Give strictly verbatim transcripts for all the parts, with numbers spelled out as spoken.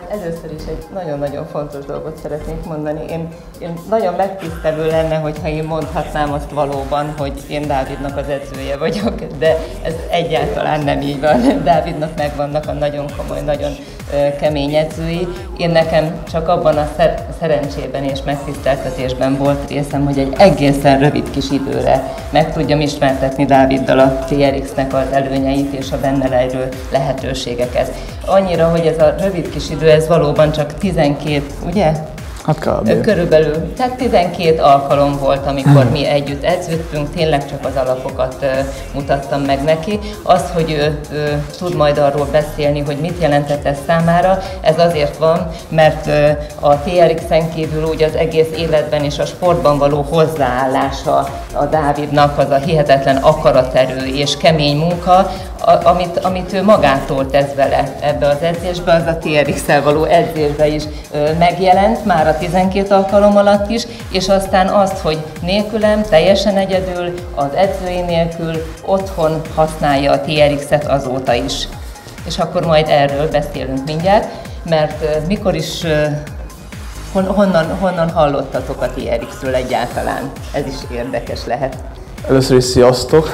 először is egy nagyon-nagyon fontos dolgot szeretnék mondani. Én, én nagyon megtisztelő lenne, hogyha én mondhatnám azt valóban, hogy én Dávidnak az edzője vagyok, de ez egyáltalán nem így van. Dávidnak megvannak a nagyon komoly, nagyon kemény edzői. Én nekem csak abban a szer- szerencsében és megtiszteltetésben volt részem, hogy egy egészen rövid kis időre meg tudjam ismertetni Dáviddal a té er iksz-nek az előnyeit és a benne lejlő lehetőségeket. Annyira, hogy ez a rövid kis idő, ez valóban csak tizenkét, ugye? Hát kb. Körülbelül, tehát tizenkét alkalom volt, amikor mi együtt edződtünk, tényleg csak az alapokat uh, mutattam meg neki. Az, hogy ő, ő tud majd arról beszélni, hogy mit jelentett ez számára, ez azért van, mert uh, a té er iksz-en kívül úgy az egész életben és a sportban való hozzáállása a Dávidnak, az a hihetetlen akaraterő és kemény munka, a, amit, amit ő magától tesz vele ebbe az edzésbe, az a té er iksz-el való edzésbe is ö, megjelent már a tizenkét alkalom alatt is, és aztán azt, hogy nélkülem, teljesen egyedül, az edzői nélkül otthon használja a té er iksz-et azóta is. És akkor majd erről beszélünk mindjárt, mert ö, mikor is, ö, hon, honnan, honnan hallottatok a té er iksz-ről egyáltalán? Ez is érdekes lehet. Először is sziasztok!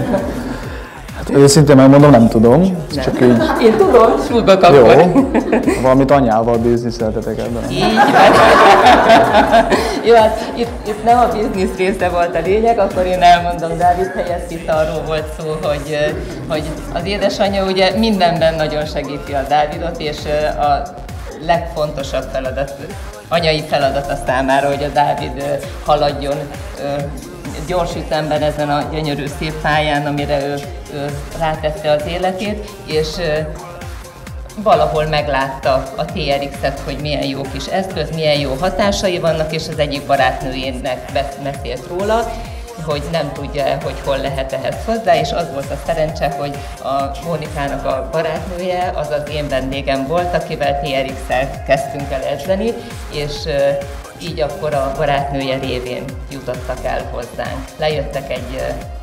Hát őszintén megmondom, nem tudom. Nem. Csak így... Én tudom, súgok akkor. Jó, valamit anyával bizniszeltetek ebben. Így van. Jó, hát itt, itt nem a biznisz része volt a lényeg, akkor én elmondom, Dávid helyett itt arról volt szó, hogy, hogy az édesanyja ugye mindenben nagyon segíti a Dávidot, és a legfontosabb feladat, anyai feladata számára, hogy a Dávid haladjon gyors ütemben ezen a gyönyörű szép pályán, amire ő, ő rátette az életét, és valahol meglátta a té er iksz-et, hogy milyen jó kis eszköz, milyen jó hatásai vannak, és az egyik barátnőjének beszélt róla, hogy nem tudja, hogy hol lehet ehhez hozzá, és az volt a szerencse, hogy a Mónikának a barátnője, az az én vendégem volt, akivel té er iksz-el kezdtünk el edzeni, és így akkor a barátnője révén jutottak el hozzánk. Lejöttek egy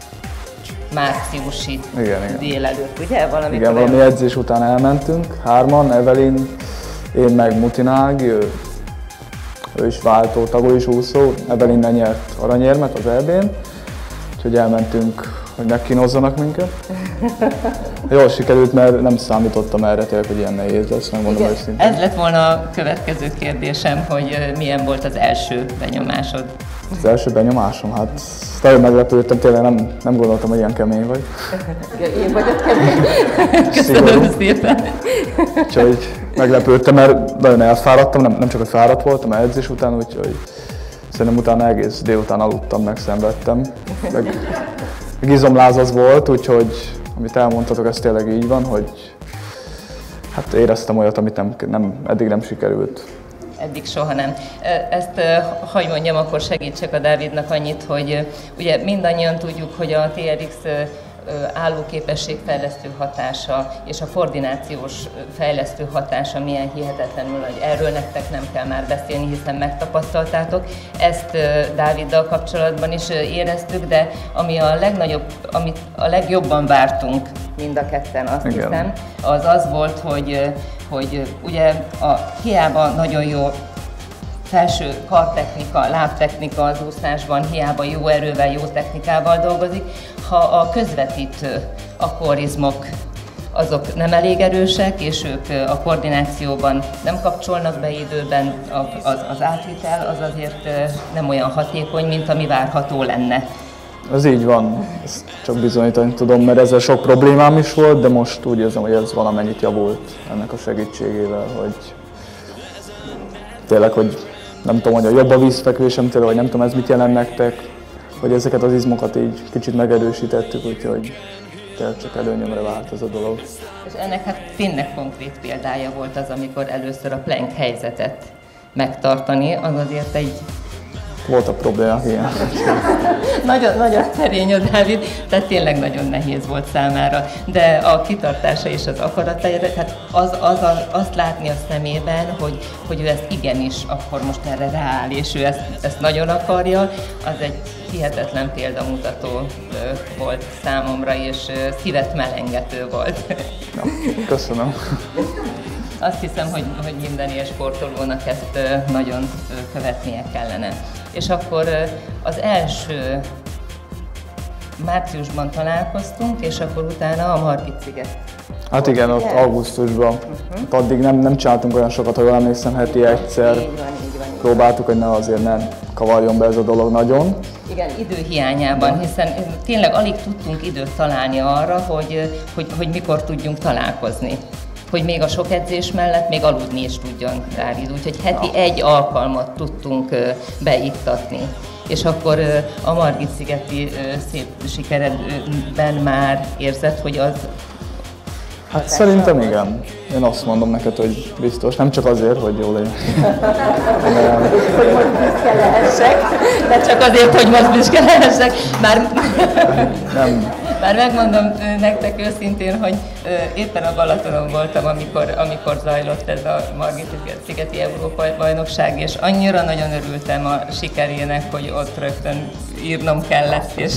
márciusi igen, igen. délelőtt, ugye? Valamikor igen, valami edzés után elmentünk, hárman, Evelyn, én meg Mutinág, ő, ő is váltó, tagol is úszó, Evelyn nyert aranyérmet az é bén, úgyhogy elmentünk, hogy megkínozzanak minket. Jól sikerült, mert nem számítottam erre tényleg, hogy ilyen nehéz lesz, megmondom őszintén. Ez lett volna a következő kérdésem, hogy milyen volt az első benyomásod? Az első benyomásom? Hát nagyon meglepődtem, tényleg nem, nem gondoltam, hogy ilyen kemény vagy. Én vagyok kemény? Köszönöm szépen! Úgyhogy meglepődtem, mert nagyon elfáradtam, nem, nem csak hogy fáradt voltam az edzés után, úgyhogy szerintem utána egész délután aludtam, megszenvedtem. Meg, meg izomláz az volt, úgyhogy amit elmondtatok, ez tényleg így van, hogy hát éreztem olyat, amit nem, nem, eddig nem sikerült. Eddig soha nem. Ezt, hogy mondjam, akkor segítsek a Dávidnak annyit, hogy ugye mindannyian tudjuk, hogy a té er iksz állóképességfejlesztő hatása és a koordinációs fejlesztő hatása milyen hihetetlenül nagy. Erről nektek nem kell már beszélni, hiszen megtapasztaltátok. Ezt Dáviddal kapcsolatban is éreztük, de ami a legnagyobb, amit a legjobban vártunk mind a ketten, azt igen. hiszem, az az volt, hogy, hogy ugye a hiába nagyon jó felső kartechnika, lábtechnika az úszásban, hiába jó erővel, jó technikával dolgozik, ha a közvetítő akkorizmok azok nem elég erősek, és ők a koordinációban nem kapcsolnak be időben, az, az átvitel az azért nem olyan hatékony, mint ami várható lenne. Ez így van, ezt csak bizonyítani tudom, mert ezzel sok problémám is volt, de most úgy érzem, hogy ez valamennyit javult ennek a segítségével, hogy tényleg, hogy nem tudom, hogy a jobb a vízfekvésem tényleg, vagy nem tudom, ez mit jelent nektek, hogy ezeket az izmokat így kicsit megerősítettük, úgyhogy tényleg csak előnyömre vált ez a dolog. És ennek hát tényleg konkrét példája volt az, amikor először a plank helyzetet megtartani, az azért egy... Voltak problémák, igen. nagyon, nagyon szerény a Dávid, tehát tényleg nagyon nehéz volt számára, de a kitartása és az akarata, tehát az, az a, azt látni a szemében, hogy, hogy ő ezt igenis akkor most erre rááll, és ő ezt, ezt nagyon akarja, az egy hihetetlen példamutató volt számomra, és szívet melengető volt. Ja, köszönöm. azt hiszem, hogy, hogy minden ilyen sportolónak ezt nagyon követnie kellene. És akkor az első márciusban találkoztunk, és akkor utána a Margit-sziget. Hát igen, ott augusztusban. Uh-huh. Addig nem, nem csináltunk olyan sokat, ha jól emlékszem, heti egyszer. Így van, így van, így próbáltuk, hogy ne azért nem kavarjon be ez a dolog nagyon. Igen, idő hiányában, hiszen tényleg alig tudtunk időt találni arra, hogy, hogy, hogy mikor tudjunk találkozni. Hogy még a sok edzés mellett még aludni is tudjon Dávid, úgyhogy heti ja. egy alkalmat tudtunk beiktatni. És akkor a Margit-szigeti szép sikeredben már érzed, hogy az... Hát szerintem igen. Én azt mondom neked, hogy biztos. Nem csak azért, hogy jól legyen. Hogy most büszke lehessek, de csak azért, hogy most büszke lehessek. Már... Nem. Már megmondom nektek őszintén, hogy éppen a Balatonon voltam, amikor, amikor zajlott ez a Margit-szigeti Európa-bajnokság, és annyira nagyon örültem a sikerének, hogy ott rögtön írnom kellett, és,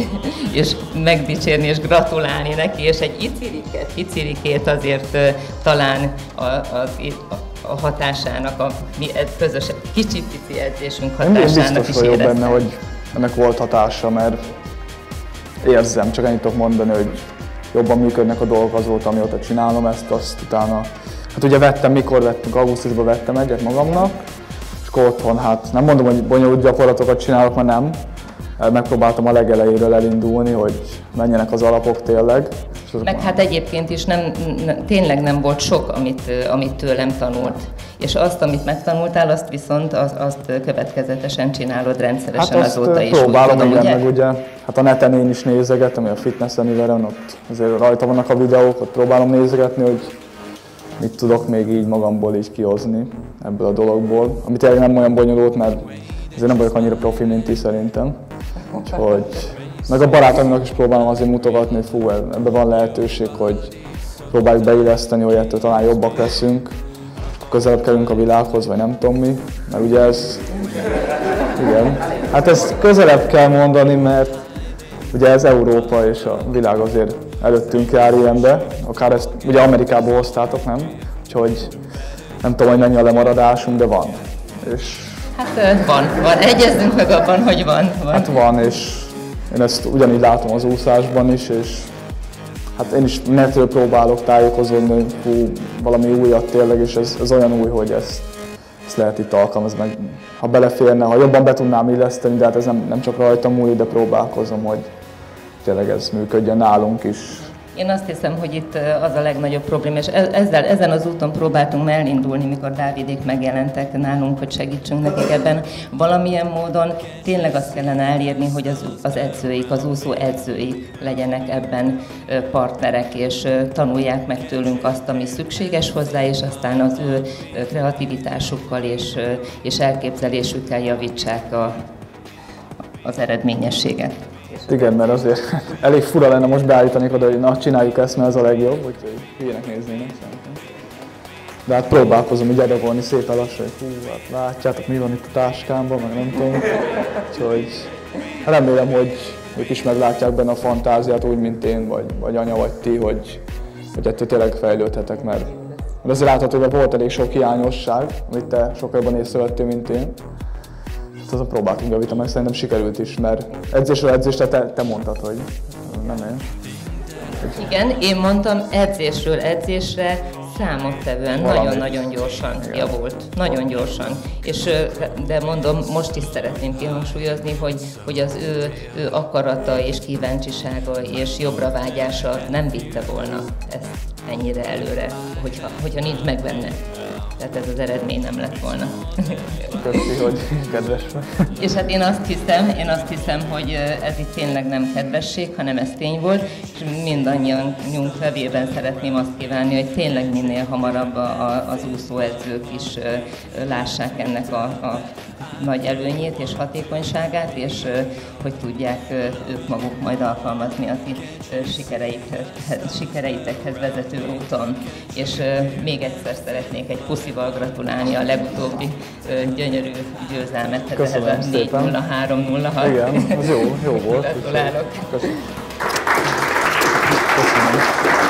és megdicsérni, és gratulálni neki, és egy icirikét, icirikét azért talán a, a, a hatásának, a mi közös kicsit pici edzésünk hatásának is éreztem. Én biztos vagyok benne, hogy ennek volt hatása, mert érzem, csak ennyit tudok mondani, hogy jobban működnek a dolgok azóta, amióta csinálom ezt, azt utána. Hát ugye vettem, mikor vettünk, augusztusban vettem egyet magamnak, és akkor otthon, hát nem mondom, hogy bonyolult gyakorlatokat csinálok, mert nem. Megpróbáltam a legelejéről elindulni, hogy menjenek az alapok tényleg. Meg hát egyébként is nem, tényleg nem volt sok, amit, amit tőlem tanult. És azt, amit megtanultál, azt viszont az, azt következetesen csinálod rendszeresen hát azóta is. Próbálom, igen, ugye? Meg ugye, hát a neten én is nézegetem, a Fitness Anywhere-en, ott azért rajta vannak a videók, ott próbálom nézegetni, hogy mit tudok még így magamból így kihozni ebből a dologból. Ami tényleg nem olyan bonyolult, mert azért nem vagyok annyira profi, mint ti szerintem. Úgyhogy meg a barátaimnak is próbálom azért mutogatni, hogy fú, ebben van lehetőség, hogy próbáljuk beilleszteni, hogy ettől talán jobbak leszünk. Közelebb kerülünk a világhoz, vagy nem tudom mi, mert ugye ez... Igen. Hát ezt közelebb kell mondani, mert ugye ez Európa és a világ azért előttünk jár ilyenbe. Akár ezt ugye Amerikából hoztátok, nem? Úgyhogy nem tudom, hogy mennyi a lemaradásunk, de van. És hát van, van. Egyezünk meg abban, hogy van, van. Hát van, és én ezt ugyanígy látom az úszásban is, és hát én is netről próbálok tájékozódni, hogy hú, valami újat tényleg, és ez, ez olyan új, hogy ezt, ezt lehet itt alkalmazni, meg ha beleférne, ha jobban be tudnám illeszteni, de hát ez nem, nem csak rajtam új, de próbálkozom, hogy tényleg ez működjön nálunk is. Én azt hiszem, hogy itt az a legnagyobb probléma, és ezzel, ezen az úton próbáltunk elindulni, mikor Dávidék megjelentek nálunk, hogy segítsünk nekik ebben. Valamilyen módon tényleg azt kellene elérni, hogy az, az edzőik, az úszó edzőik legyenek ebben partnerek, és tanulják meg tőlünk azt, ami szükséges hozzá, és aztán az ő kreativitásukkal és, és elképzelésükkel javítsák a, az eredményességet. Igen, mert azért elég fura lenne most beállítani oda, hogy na, csináljuk ezt, mert ez a legjobb, úgyhogy hülyének néznének szerintem. De hát próbálkozom így adagolni szépen lassan, hogy hú, hát látjátok, mi van itt a táskámban, meg nem tudom. Úgyhogy remélem, hogy ők is meglátják benne a fantáziát, úgy, mint én, vagy, vagy anya, vagy ti, hogy, hogy ettől tényleg fejlődhetek, mert, mert azért látható, hogy volt elég sok hiányosság, amit te sokkal jobban észrevettél, mint én. Azon próbáltunk javítani, meg szerintem sikerült is, mert edzésről edzésre te, te mondtad, hogy nem én. Igen, én mondtam edzésről edzésre számottevően nagyon-nagyon gyorsan igen. javult. Nagyon gyorsan. És, de mondom, most is szeretném kihangsúlyozni, hogy, hogy az ő, ő akarata és kíváncsisága és jobbra vágyása nem vitte volna ezt ennyire előre, hogyha, hogyha nincs meg benne. Tehát ez az eredmény nem lett volna. Köszi, hogy kedves vagy. És hát én azt hiszem, én azt hiszem, hogy ez itt tényleg nem kedvesség, hanem ez tény volt, és mindannyiunk nevében szeretném azt kívánni, hogy tényleg minél hamarabb a, a, az úszóedzők is lássák ennek a, a nagy előnyét és hatékonyságát, és hogy tudják ők maguk majd alkalmazni a ti sikereitekhez vezető úton. És még egyszer szeretnék egy puszival gratulálni a legutóbbi gyönyörű győzelmethez, ez a négy nulla három nulla hat. Igen, az jó, jó volt. Gratulálok. Köszönöm. Köszönöm.